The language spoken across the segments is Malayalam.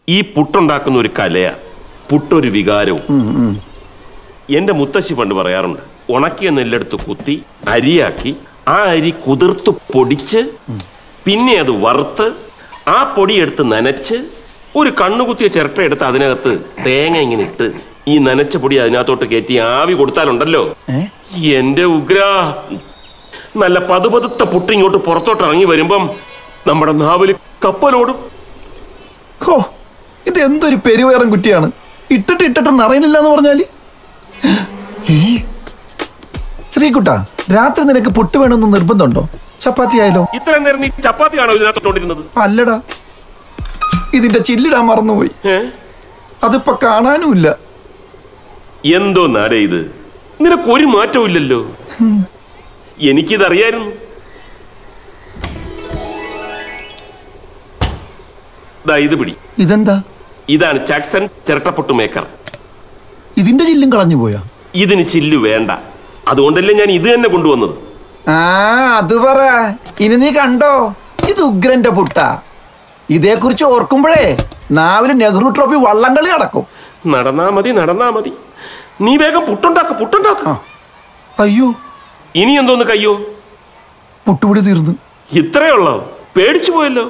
ഈ പുട്ടുണ്ടാക്കുന്ന ഒരു കലയാ, പുട്ടൊരു വികാരവും. എന്റെ മുത്തശ്ശി പണ്ട് പറയാറുണ്ട്, ഉണക്കിയ നെല്ലെടുത്ത് കുത്തി അരിയാക്കി ആ അരി കുതിർത്ത് പൊടിച്ച് പിന്നെ അത് വറുത്ത് ആ പൊടിയെടുത്ത് നനച്ച് ഒരു കണ്ണുകുത്തിയ ചിരട്ട എടുത്ത് അതിനകത്ത് തേങ്ങ ഇങ്ങനെ ഇട്ട് ഈ നനച്ച പൊടി അതിനകത്തോട്ട് കയറ്റി ആവി കൊടുത്താലുണ്ടല്ലോ, എന്റെ ഉഗ്ര, നല്ല പതുപതുത്ത പുട്ട് ഇങ്ങോട്ട് പുറത്തോട്ട് ഇറങ്ങി വരുമ്പം നമ്മുടെ നാവില് കപ്പലോടും. ഇത് എന്തൊരു പെരുവേറം കുറ്റിയാണ്, ഇട്ടിട്ട് അറിയുന്നില്ല എന്ന് പറഞ്ഞാല്. ശ്രീകുട്ട, രാത്രി നിനക്ക് പുട്ട് വേണമെന്ന് നിർബന്ധമുണ്ടോ? ചപ്പാത്തി ആയാലോ? ഇത്രയും നേരം നീ ചപ്പാത്തിയാണോ ഇതിനകത്തോണ്ടിരുന്നത്? അല്ലടാ, ഇതിന്റെ ചില്ലിടാൻ മറന്നുപോയി, അതിപ്പോ കാണാനുമില്ല. എന്തോ നാടേ ഇത്, നിനക്ക് ഒരു മാറ്റവും ഇല്ലല്ലോ. എനിക്കിതറിയായിരുന്നു. ഇത് പിടി. ഇതെന്താ? ഇതാണ് ജാക്സൺ ചിരട്ടപ്പുട്ട് മേക്കർ. ഇതിന്റെ ചില്ലും കളഞ്ഞു പോയാ? ഇതിന് ചില്ലു വേണ്ട, അതുകൊണ്ടല്ലേ ഞാൻ ഇത് തന്നെ കൊണ്ടുവന്നത്. അത് പറ. ഇനി നീ കണ്ടോ, ഇത് ഉഗ്രന്റെ പുട്ടാ. ഇതേക്കുറിച്ച് ഓർക്കുമ്പോഴേ നാവില് നെഹ്റു ട്രോഫി വള്ളംകളി നടക്കും. നടന്നാ മതി. നീ വേഗം പുട്ടുണ്ടാക്ക. അയ്യോ, ഇനി എന്തോന്ന് കയ്യോ? പുട്ടുപൊടി തീർന്നു. ഇത്രയുള്ളോ? പേടിച്ചു പോയല്ലോ.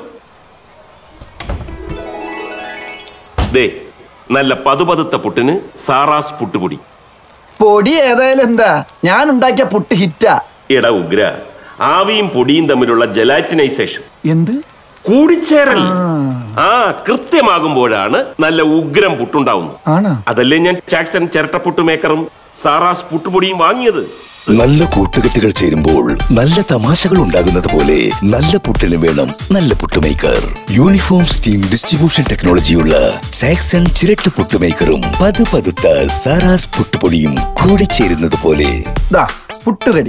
ദേ, നല്ല പതുപതുത്ത പുട്ടിന് സാറാസ് പുട്ടുപൊടി. പൊടി ഏതായാലും എന്താ, ഞാൻ ഉണ്ടാക്കിയ പുട്ട് ഹിറ്റാ. എടാ ഉഗ്ര, ആവിയും പൊടിയും തമ്മിലുള്ള ജലാറ്റിനൈസേഷൻ, എന്ത് കൂടിച്ചേരൽ, കൃത്യമാകുമ്പോഴാണ് നല്ല ഉഗ്രം പുട്ടുണ്ടാവുന്നത്. അതല്ലേ ഞാൻ ജാക്സൺ ചിരട്ടപ്പുട്ട് മേക്കറും സാറാസ് പുട്ടുപൊടിയും വാങ്ങിയത്. നല്ല കൂട്ടുകെട്ടുകൾ ചേരുമ്പോൾ നല്ല തമാശകൾ ഉണ്ടാകുന്നത് പോലെ നല്ല പുട്ടിന് വേണം നല്ല പുട്ടുമേക്കർ. യൂണിഫോം സ്റ്റീം ഡിസ്ട്രിബ്യൂഷൻ ടെക്നോളജിയുള്ള ജാക്സൺ ചിരട്ട പുട്ടുമേക്കറും പതുപതുത്ത സാറാസ് പുട്ടുപൊടിയും കൂടിച്ചേരുന്നത് പോലെ പുട്ട് റെഡി.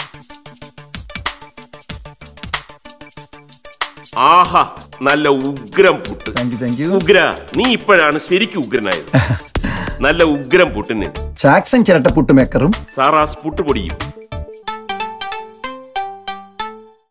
ആഹാ, നല്ല ഉഗ്രം പുട്ട്. ഉഗ്ര, നീ ഇപ്പോഴാണ് ശരിക്കും ഉഗ്രനായത്. നല്ല ഉഗ്രം പുട്ടിന് ജാക്സൺ ചിരട്ട പുട്ടുമേക്കറും സാറാസ് പുട്ടുപൊടിയും